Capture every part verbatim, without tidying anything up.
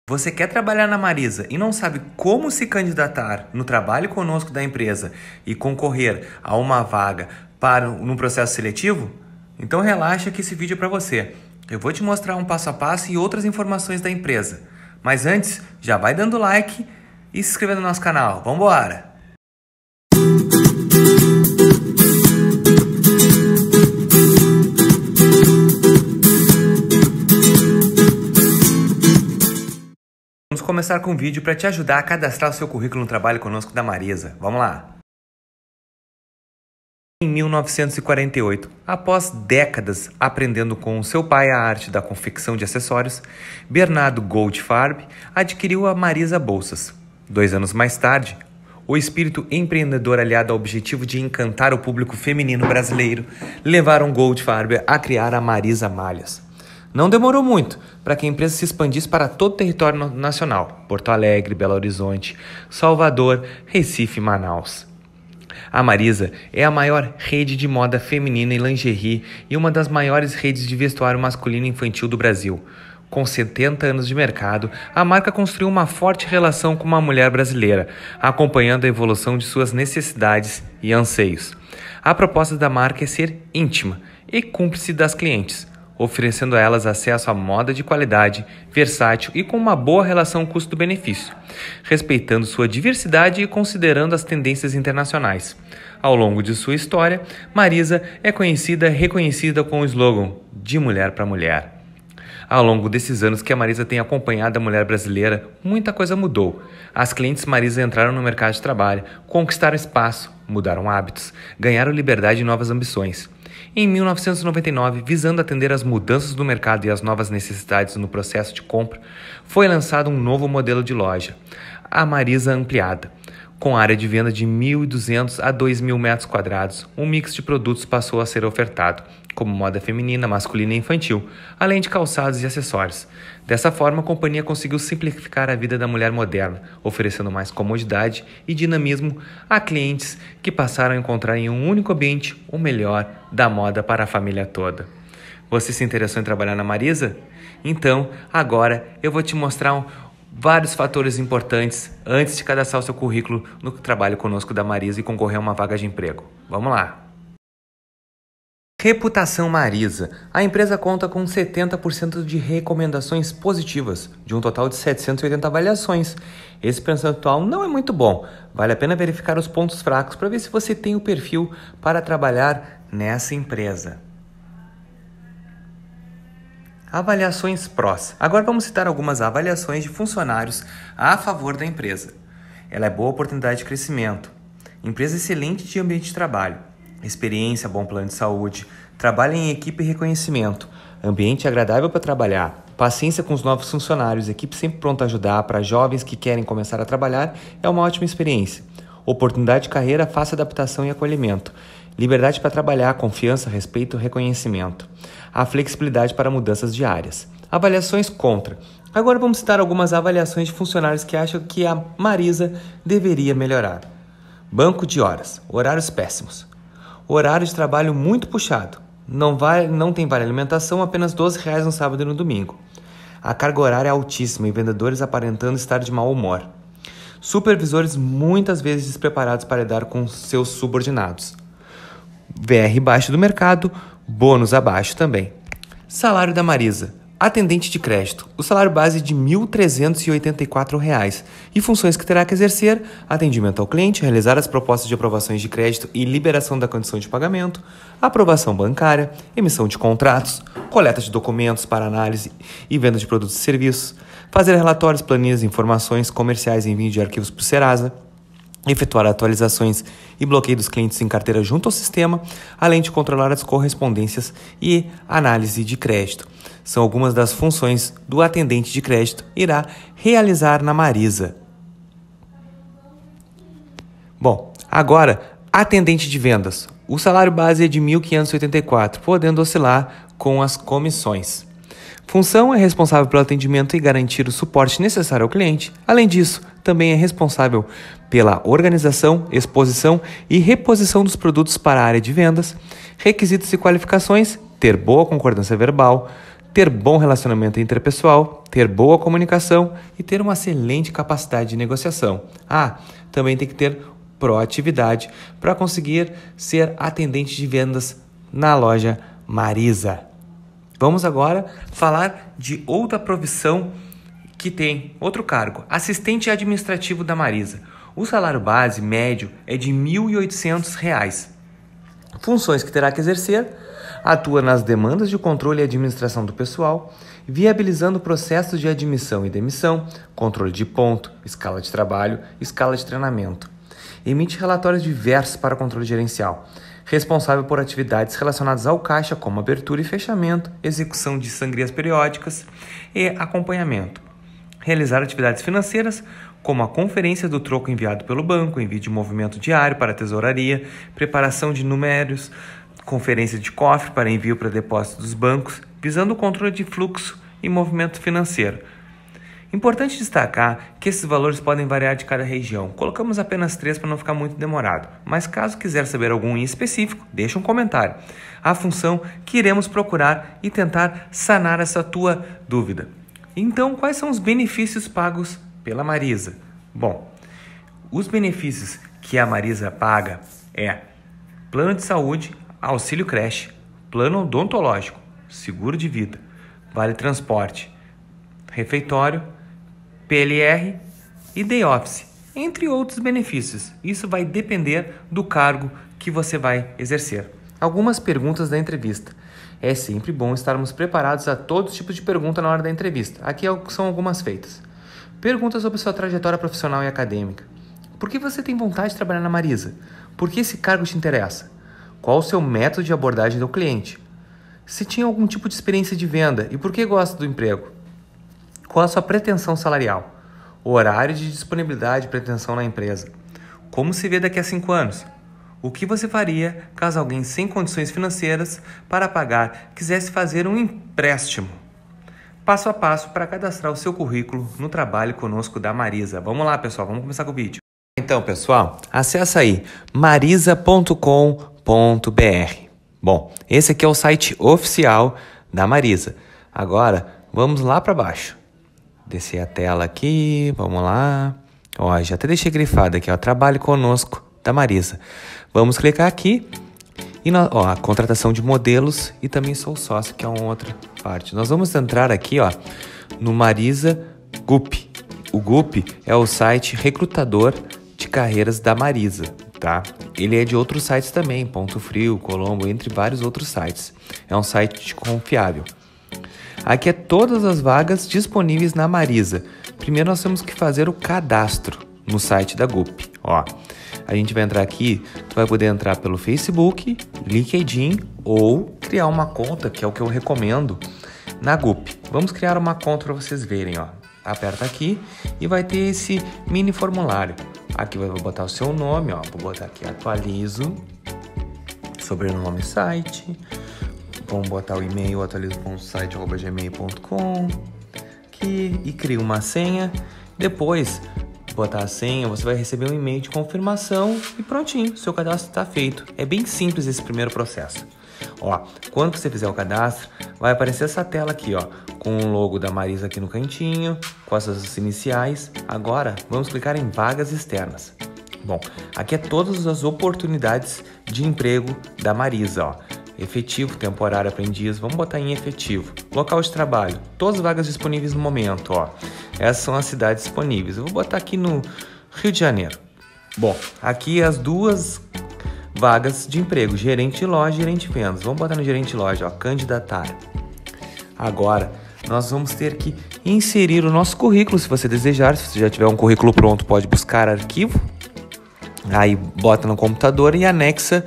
Você quer trabalhar na Marisa e não sabe como se candidatar no trabalho conosco da empresa e concorrer a uma vaga para um processo seletivo? Então relaxa que esse vídeo é para você. Eu vou te mostrar um passo a passo e outras informações da empresa. Mas antes, já vai dando like e se inscrevendo no nosso canal. Vamos embora! Vamos começar com um vídeo para te ajudar a cadastrar o seu currículo no trabalho conosco da Marisa. Vamos lá! Em mil novecentos e quarenta e oito, após décadas aprendendo com o seu pai a arte da confecção de acessórios, Bernardo Goldfarb adquiriu a Marisa Bolsas. Dois anos mais tarde, o espírito empreendedor aliado ao objetivo de encantar o público feminino brasileiro levaram Goldfarb a criar a Marisa Malhas. Não demorou muito para que a empresa se expandisse para todo o território nacional: Porto Alegre, Belo Horizonte, Salvador, Recife e Manaus. A Marisa é a maior rede de moda feminina e lingerie e uma das maiores redes de vestuário masculino e infantil do Brasil. Com setenta anos de mercado, a marca construiu uma forte relação com uma mulher brasileira, acompanhando a evolução de suas necessidades e anseios. A proposta da marca é ser íntima e cúmplice das clientes, oferecendo a elas acesso à moda de qualidade, versátil e com uma boa relação custo-benefício, respeitando sua diversidade e considerando as tendências internacionais. Ao longo de sua história, Marisa é conhecida e reconhecida com o slogan "de mulher para mulher". Ao longo desses anos que a Marisa tem acompanhado a mulher brasileira, muita coisa mudou. As clientes Marisa entraram no mercado de trabalho, conquistaram espaço, mudaram hábitos, ganharam liberdade e novas ambições. Em mil novecentos e noventa e nove, visando atender às mudanças do mercado e às novas necessidades no processo de compra, foi lançado um novo modelo de loja, a Marisa Ampliada. Com área de venda de mil e duzentos a dois mil metros quadrados, um mix de produtos passou a ser ofertado, como moda feminina, masculina e infantil, além de calçados e acessórios. Dessa forma, a companhia conseguiu simplificar a vida da mulher moderna, oferecendo mais comodidade e dinamismo a clientes que passaram a encontrar em um único ambiente o melhor da moda para a família toda. Você se interessou em trabalhar na Marisa? Então, agora eu vou te mostrar um vários fatores importantes antes de cadastrar o seu currículo no trabalho conosco da Marisa e concorrer a uma vaga de emprego. Vamos lá! Reputação Marisa. A empresa conta com setenta por cento de recomendações positivas, de um total de setecentas e oitenta avaliações. Esse percentual não é muito bom. Vale a pena verificar os pontos fracos para ver se você tem o perfil para trabalhar nessa empresa. Avaliações prós. Agora vamos citar algumas avaliações de funcionários a favor da empresa. Ela é boa oportunidade de crescimento. Empresa excelente de ambiente de trabalho. Experiência, bom plano de saúde. Trabalho em equipe e reconhecimento. Ambiente agradável para trabalhar. Paciência com os novos funcionários. Equipe sempre pronta a ajudar. Para jovens que querem começar a trabalhar, é uma ótima experiência. Oportunidade de carreira, fácil adaptação e acolhimento. Liberdade para trabalhar, confiança, respeito e reconhecimento. A flexibilidade para mudanças diárias. Avaliações contra. Agora vamos citar algumas avaliações de funcionários que acham que a Marisa deveria melhorar. Banco de horas. Horários péssimos. Horário de trabalho muito puxado. Não, vai, não tem vale alimentação, apenas doze reais no sábado e no domingo. A carga horária é altíssima e vendedores aparentando estar de mau humor. Supervisores muitas vezes despreparados para lidar com seus subordinados. V R baixo do mercado, bônus abaixo também. Salário da Marisa. Atendente de crédito. O salário base é de mil trezentos e oitenta e quatro reais. E funções que terá que exercer: atendimento ao cliente, realizar as propostas de aprovações de crédito e liberação da condição de pagamento, aprovação bancária, emissão de contratos, coleta de documentos para análise e venda de produtos e serviços, fazer relatórios, planilhas, informações comerciais e envio de arquivos para o Serasa, efetuar atualizações e bloqueio dos clientes em carteira junto ao sistema, além de controlar as correspondências e análise de crédito. São algumas das funções do atendente de crédito irá realizar na Marisa. Bom, agora, atendente de vendas. O salário base é de mil quinhentos e oitenta e quatro reais, podendo oscilar com as comissões. Função é responsável pelo atendimento e garantir o suporte necessário ao cliente. Além disso, também é responsável pela organização, exposição e reposição dos produtos para a área de vendas. Requisitos e qualificações: ter boa concordância verbal, ter bom relacionamento interpessoal, ter boa comunicação e ter uma excelente capacidade de negociação. Ah, também tem que ter proatividade para conseguir ser atendente de vendas na loja Marisa. Vamos agora falar de outra profissão que tem outro cargo, assistente administrativo da Marisa. O salário base médio é de mil e oitocentos reais. Funções que terá que exercer: atua nas demandas de controle e administração do pessoal, viabilizando processos de admissão e demissão, controle de ponto, escala de trabalho, escala de treinamento. Emite relatórios diversos para controle gerencial, responsável por atividades relacionadas ao caixa, como abertura e fechamento, execução de sangrias periódicas e acompanhamento. Realizar atividades financeiras, como a conferência do troco enviado pelo banco, envio de movimento diário para a tesouraria, preparação de números, conferência de cofre para envio para depósito dos bancos, visando o controle de fluxo e movimento financeiro. Importante destacar que esses valores podem variar de cada região. Colocamos apenas três para não ficar muito demorado, mas caso quiser saber algum em específico, deixa um comentário. A função que iremos procurar e tentar sanar essa tua dúvida. Então, quais são os benefícios pagos pela Marisa? Bom, os benefícios que a Marisa paga é plano de saúde, auxílio creche, plano odontológico, seguro de vida, vale transporte, refeitório, P L R e day office, entre outros benefícios. Isso vai depender do cargo que você vai exercer. Algumas perguntas da entrevista. É sempre bom estarmos preparados a todos os tipos de pergunta na hora da entrevista. Aqui são algumas feitas. Perguntas sobre sua trajetória profissional e acadêmica. Por que você tem vontade de trabalhar na Marisa? Por que esse cargo te interessa? Qual o seu método de abordagem do cliente? Se tinha algum tipo de experiência de venda e por que gosta do emprego? Qual a sua pretensão salarial? O horário de disponibilidade e pretensão na empresa? Como se vê daqui a cinco anos? O que você faria caso alguém sem condições financeiras para pagar quisesse fazer um empréstimo? Passo a passo para cadastrar o seu currículo no trabalho conosco da Marisa. Vamos lá, pessoal, vamos começar com o vídeo. Então, pessoal, acessa aí marisa ponto com ponto b r. Bom, esse aqui é o site oficial da Marisa. Agora, vamos lá para baixo. Descer a tela aqui, vamos lá. Ó, já até deixei grifado aqui, ó, trabalhe conosco da Marisa. Vamos clicar aqui e nós, ó, a contratação de modelos e também sou sócio, que é uma outra parte. Nós vamos entrar aqui, ó, no Marisa G U P. O G U P é o site recrutador de carreiras da Marisa, tá? Ele é de outros sites também, Ponto Frio, Colombo, entre vários outros sites. É um site confiável. Aqui é todas as vagas disponíveis na Marisa. Primeiro nós temos que fazer o cadastro no site da G U P. Ó, a gente vai entrar aqui, tu vai poder entrar pelo Facebook, LinkedIn ou criar uma conta, que é o que eu recomendo, na G U P. Vamos criar uma conta para vocês verem, ó. Aperta aqui e vai ter esse mini formulário. Aqui vai botar o seu nome, ó. Vou botar aqui atualizo, sobrenome, site. Vamos botar o e-mail atualizo ponto site arroba gmail ponto com aqui, e cria uma senha. Depois botar a senha, você vai receber um e-mail de confirmação e prontinho, seu cadastro está feito. É bem simples esse primeiro processo. Ó, quando você fizer o cadastro, vai aparecer essa tela aqui, ó, com o logo da Marisa aqui no cantinho, com as suas iniciais. Agora, vamos clicar em vagas externas. Bom, aqui é todas as oportunidades de emprego da Marisa, ó. Efetivo, temporário, aprendiz, vamos botar em efetivo. Local de trabalho, todas as vagas disponíveis no momento, ó. Essas são as cidades disponíveis. Eu vou botar aqui no Rio de Janeiro. Bom, aqui as duas vagas de emprego, gerente de loja e gerente de vendas. Vamos botar no gerente de loja, ó, candidatar. Agora, nós vamos ter que inserir o nosso currículo, se você desejar. Se você já tiver um currículo pronto, pode buscar arquivo. Aí, bota no computador e anexa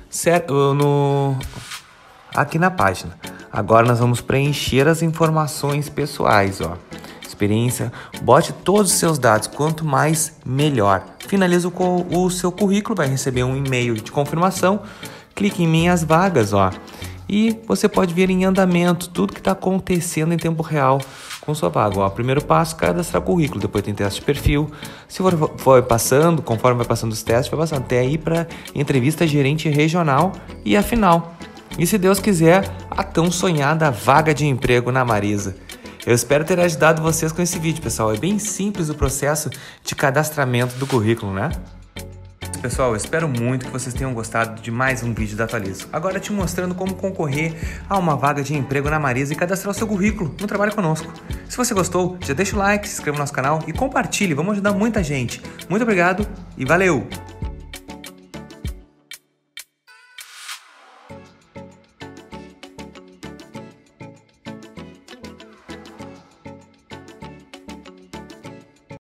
no... aqui na página. Agora, nós vamos preencher as informações pessoais, ó. Experiência, bote todos os seus dados, quanto mais, melhor. Finaliza o, o seu currículo, vai receber um e-mail de confirmação. Clique em minhas vagas, ó. E você pode ver em andamento tudo que está acontecendo em tempo real com sua vaga. Ó, primeiro passo, cadastrar o currículo. Depois tem teste de perfil. Se for, for passando, conforme vai passando os testes, vai passando até aí para entrevista gerente regional e a final. e, se Deus quiser, a tão sonhada vaga de emprego na Marisa. Eu espero ter ajudado vocês com esse vídeo, pessoal. É bem simples o processo de cadastramento do currículo, né? Pessoal, eu espero muito que vocês tenham gostado de mais um vídeo da Atualizo. Agora te mostrando como concorrer a uma vaga de emprego na Marisa e cadastrar o seu currículo no Trabalhe Conosco. Se você gostou, já deixa o like, se inscreva no nosso canal e compartilhe. Vamos ajudar muita gente. Muito obrigado e valeu!